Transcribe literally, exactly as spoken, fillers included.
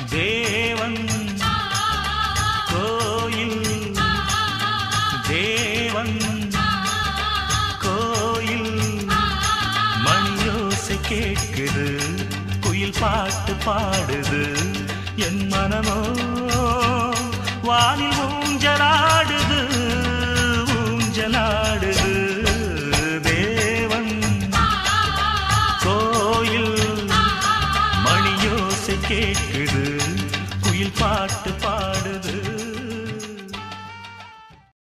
தேவன் கோயில் தேவன் கோயில் மணியோசை கேட்குது குயில் பாட்டு பாடுது என் மனமோ வானில் ஊஞ்சலாடுது ஊஞ்சலாடுது தேவன் கோயில் மணியோசை கேட்குது குயில் பாட்டு